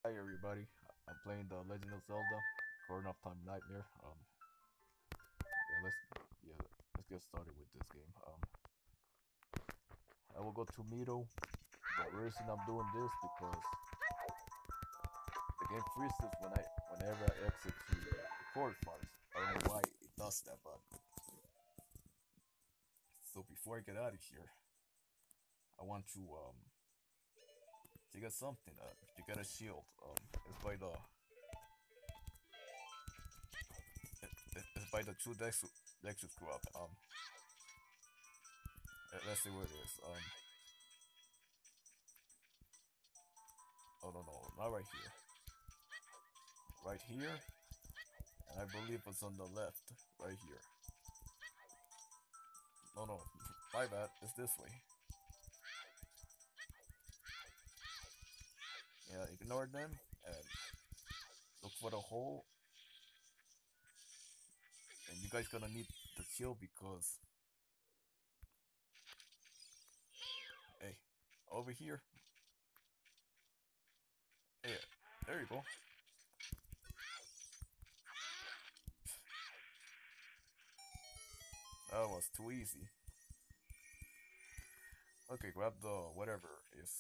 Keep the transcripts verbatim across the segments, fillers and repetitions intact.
Hi everybody, I'm playing the Legend of Zelda, Ocarina of Time Nightmare. Um, yeah, let's yeah let's get started with this game. Um, I will go to meadow. The reason I'm doing this because the game freezes when I whenever I exit to the record files. I don't know why it does that, but so before I get out of here, I want to um to get something. Uh, to get a shield. Um, it's by the it, it's by the two Dex Dexus Club. Um, let's see where it is. Um. Oh no no, not right here. Right here, and I believe it's on the left. Right here. No no, my bad. It's this way. Yeah, ignore them and look for the hole. And you guys gonna need the shield because hey, over here. Yeah, there you go. That was too easy. Okay, grab the whatever is.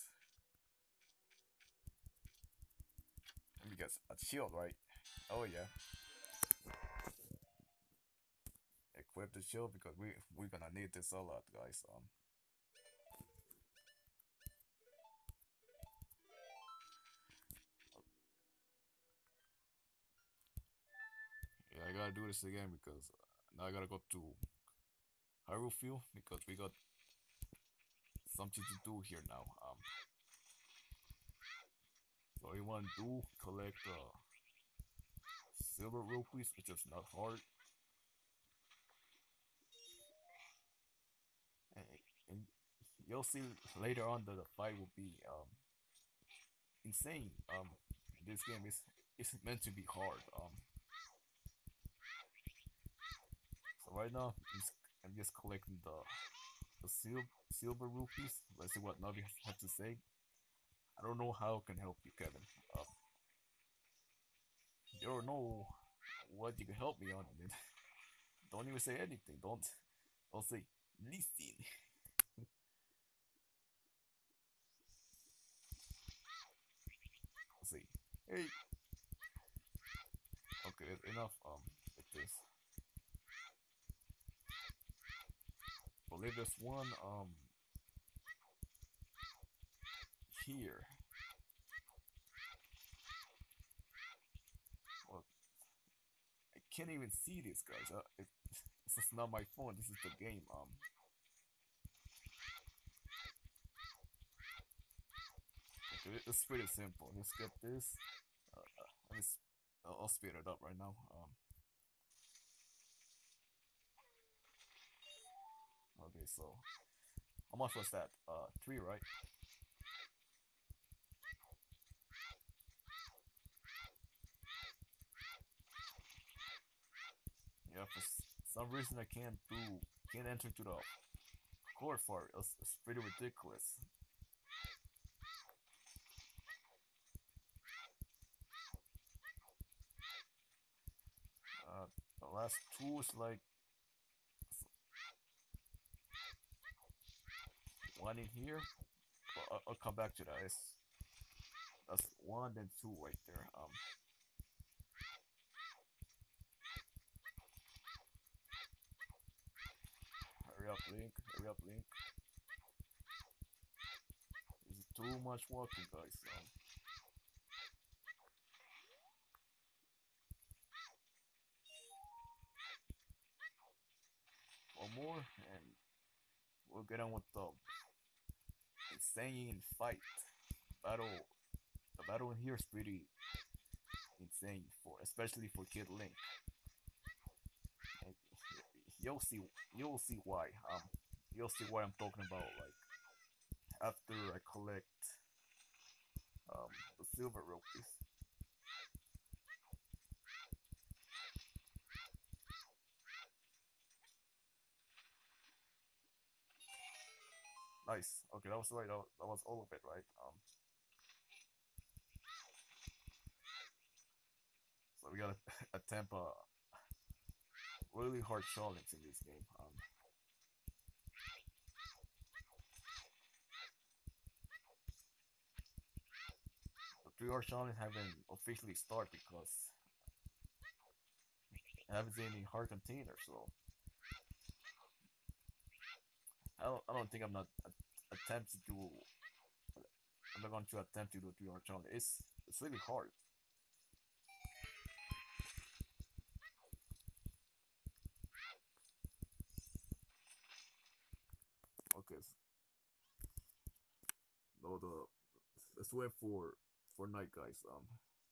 Let me guess, a shield, right? Oh yeah. Equip the shield because we we're gonna need this a lot, guys. Um. Yeah, I gotta do this again because now I gotta go to Hyrule Field because we got something to do here now. Um, so you want to do collect uh, silver rupees, which is not hard, and, and you'll see later on that the fight will be um insane. Um, this game is is meant to be hard. Um, so right now I'm just, I'm just collecting the the sil silver rupees. Let's see what Navi has to say. I don't know how I can help you, Kevin. Uh, you don't know what you can help me on. Don't even say anything. Don't don't say listen. Say hey. Okay, enough. Um, with this. Believe there's one um here. Well, I can't even see this, guys. Uh, it, this is not my phone. This is the game. Um, okay, it's pretty simple. Just get this. Uh, uh, let me. I'll, I'll speed it up right now. Um, okay, so how much was that? Uh, three, right? Yeah. For some reason, I can't do. Can't enter to the core for it. It's, it's pretty ridiculous. Uh, the last two is like one in here. Well, I'll, I'll come back to that. It's, that's one and two right there. Um, hurry up, Link. Hurry up, Link. This is too much walking, guys. Um, one more, and we'll get on with the insane fight battle. The battle in here is pretty insane for, especially for Kid Link. And you'll see, you'll see why. Um, you'll see what I'm talking about. Like after I collect um the silver rupees. Nice. Okay, that was right. That was, that was all of it, right? Um, So we gotta attempt a really hard challenge in this game. Um, the three hard challenge haven't officially started because I haven't seen any hard container, so I don't, I don't think I'm not attempt to do. I'm not going to attempt to do a three hard challenge. It's it's really hard. Okay, no the let's wait for for night, guys. Um,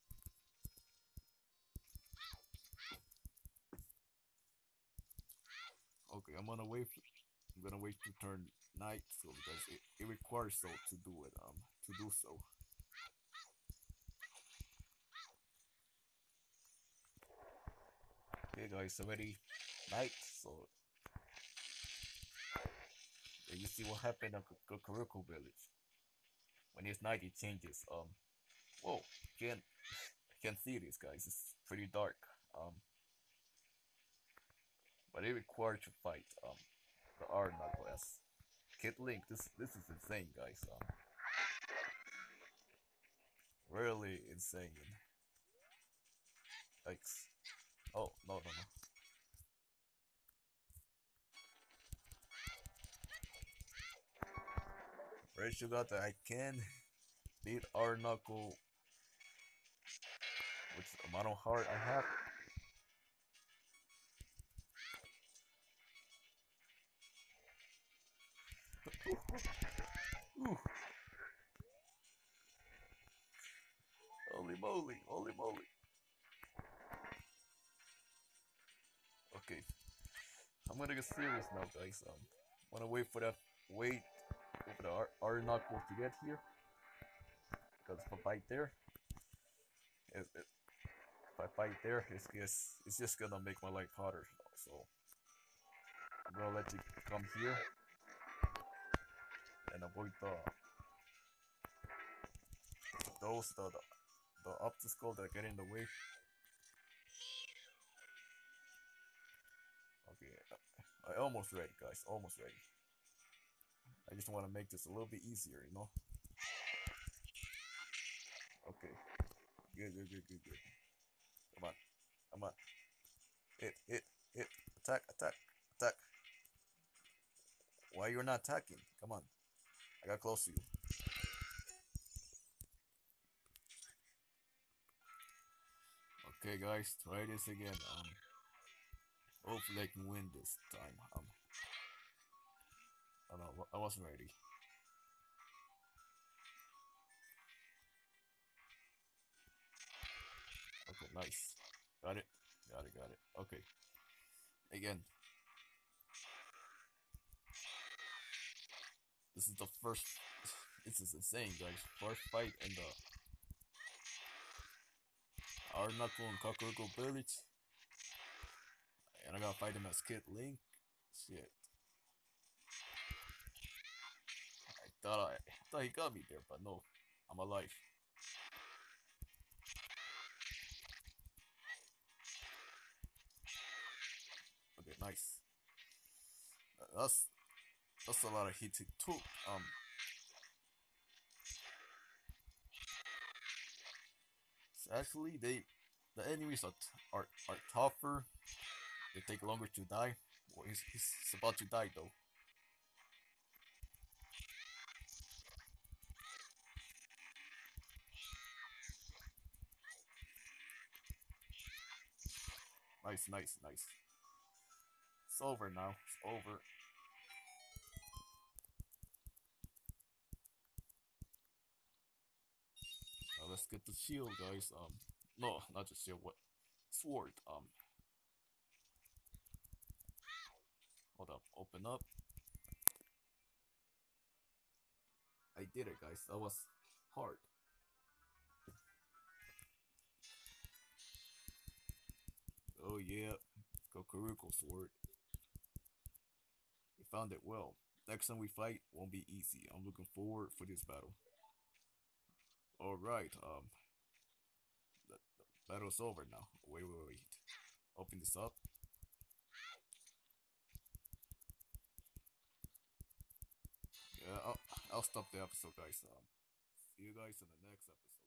okay, I'm gonna wait. For, I'm gonna wait to turn night, so because it, it requires so to do it. Um, to do so. Okay, guys, already night, so yeah, you see what happened at Kakoriko village. When it's night, it changes. Um, whoa, can't can't see this, guys. It's pretty dark. Um, but it requires to fight. Um, the R knuckle as Kid Link. This this is insane, guys. Um, really insane. Like, oh no no no. First you got that I can beat R knuckle with the amount of heart I have. Ooh. Holy moly, holy moly. Okay, I'm gonna get serious now, guys. Um, I'm gonna wait for that. Wait for the R, R knuckle to get here. Because if I fight there, it, it, if I fight there, it's just it's just gonna make my life harder. So I'm gonna let you come here and avoid the those the the, the obstacles that get in the way. Okay, I, I almost ready, guys. Almost ready. I just want to make this a little bit easier, you know. Okay, good, good, good, good, good. Come on, come on. Hit, hit, hit. Attack, attack, attack. Why you're not attacking? Come on. I got close to you. Okay, guys, try this again. Um, hopefully I can win this time. Um, oh no, I wasn't ready. Okay, nice. Got it. Got it. Got it. Okay. Again. This is the first. This is insane, guys. First fight in the R knuckle and Kakoriko village, and I gotta fight him as Kid Link. Shit. I thought I, I thought he got me there, but no, I'm alive. Okay, nice. That's that's a lot of hits it took. Um, so actually, they the enemies are are are tougher. They take longer to die. Well, he's, he's about to die though. Nice, nice, nice. It's over now. It's over. Now let's get the shield, guys. Um, no, not just shield. What? Sword. Um, hold up. Open up. I did it, guys. That was hard. Oh yeah, Kakoriko sword. We found it well. Next time we fight won't be easy. I'm looking forward for this battle. All right. Um, Battle's over now. Wait, wait, wait. Open this up. Yeah, I'll, I'll stop the episode, guys. Um, see you guys in the next episode.